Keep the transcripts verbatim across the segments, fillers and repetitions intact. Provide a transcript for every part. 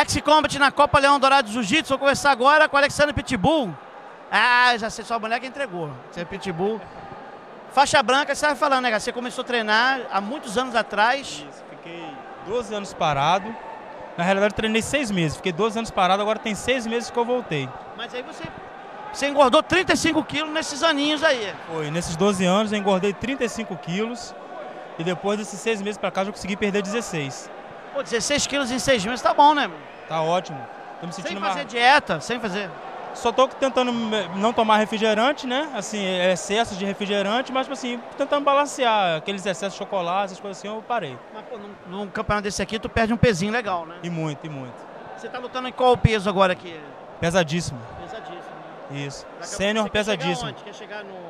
Alex Combat na Copa Leão Dourado de Jiu-Jitsu. Vou conversar agora com o Alexandre Pitbull. Ah, já sei, sua mulher que entregou. Você é Pitbull. Faixa branca, você estava falando, né, cara? Você começou a treinar há muitos anos atrás. Isso, fiquei doze anos parado. Na realidade, eu treinei seis meses. Fiquei doze anos parado, agora tem seis meses que eu voltei. Mas aí você, você engordou trinta e cinco quilos nesses aninhos aí. Foi, nesses doze anos eu engordei trinta e cinco quilos. E depois desses seis meses pra cá, eu consegui perder dezesseis. Pô, dezesseis quilos em seis meses tá bom, né? Tá ótimo. Tô me sentindo Sem fazer mais... dieta, sem fazer. Só tô tentando não tomar refrigerante, né? Assim, excesso de refrigerante, mas tipo assim, tentando balancear aqueles excessos de chocolate, essas coisas assim, eu parei. Mas, pô, num, num campeonato desse aqui, tu perde um pezinho legal, né? E muito, e muito. Você tá lutando em qual peso agora aqui? Pesadíssimo. Pesadíssimo, né? Isso. Sênior pesadíssimo. Quer chegar onde? Quer chegar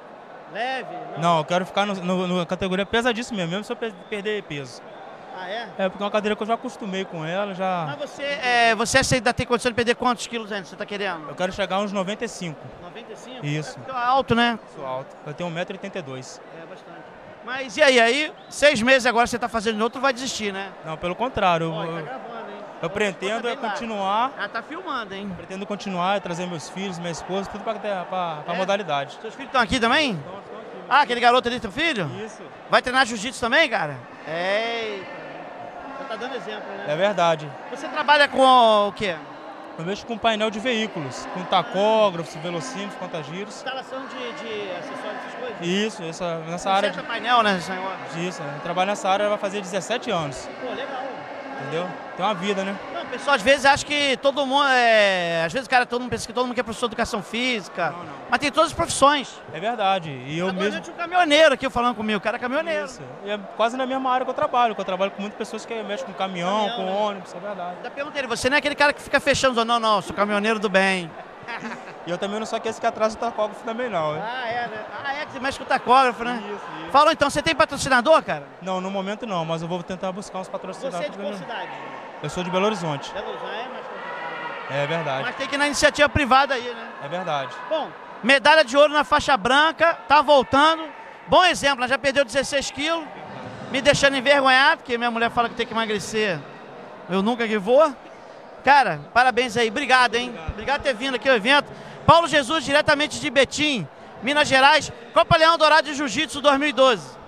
no leve? Não, não eu quero ficar no, no, na categoria pesadíssimo mesmo, mesmo se eu perder peso. Ah, é? É, porque é uma cadeira que eu já acostumei com ela, já... Mas você, é, você ainda tem condição de perder quantos quilos ainda você tá querendo? Eu quero chegar a uns noventa e cinco. noventa e cinco? Isso. É alto, né? Sou alto. Eu tenho um metro e oitenta e dois. É, bastante. Mas e aí? Aí, seis meses agora você tá fazendo de outro, vai desistir, né? Não, pelo contrário. Ó, eu, tá gravando, hein? eu pretendo é continuar... Ah, tá filmando, hein? Pretendo continuar, trazer meus filhos, minha esposa, tudo pra, pra, pra é? modalidade. Seus filhos estão aqui também? Estão, estão aqui. Ah, aquele garoto ali, teu filho? Isso. Vai treinar jiu-jitsu também, cara? Eita. Você tá dando exemplo, né? É verdade. Você trabalha com o quê? Eu mexo com painel de veículos, com tacógrafos, velocímetros, contagiros. Instalação de, de acessórios, essas coisas? Isso, essa, nessa Você área. De painel, né, senhor? Isso, eu trabalho nessa área, vai fazer dezessete anos. Pô, legal. Entendeu? Tem uma vida, né? Não, o pessoal às vezes acha que todo mundo é... Às vezes, cara, todo mundo pensa que todo mundo quer professor de educação física. Não, não. Mas tem todas as profissões. É verdade. E eu Agora mesmo... eu tinha um caminhoneiro aqui falando comigo, o cara é caminhoneiro. Isso. E é quase na mesma área que eu trabalho, que eu trabalho com muitas pessoas que mexem com caminhão, caminhão com né? ônibus, é verdade. Da pergunta dele, você não é aquele cara que fica fechando, não, não, sou caminhoneiro do bem. E eu também não sou aquele que atrasa o tacógrafo também não, hein? Ah, é, né? Ah, é que você mexe com o tacógrafo, né? Isso, isso. Falou então, você tem patrocinador, cara? Não, no momento não, mas eu vou tentar buscar uns patrocinadores. Você é de qual cidade? Eu sou de Belo Horizonte. Belo Horizonte é mais complicado. É verdade. Mas tem que ir na iniciativa privada aí, né? É verdade. Bom, medalha de ouro na faixa branca, tá voltando. Bom exemplo, ela já perdeu dezesseis quilos, me deixando envergonhado, porque minha mulher fala que tem que emagrecer. Eu nunca que vou. Cara, parabéns aí, obrigado, hein? Obrigado, obrigado por ter vindo aqui ao evento. Paulo Jesus, diretamente de Betim, Minas Gerais, Copa Leão Dourado de Jiu-Jitsu dois mil e doze.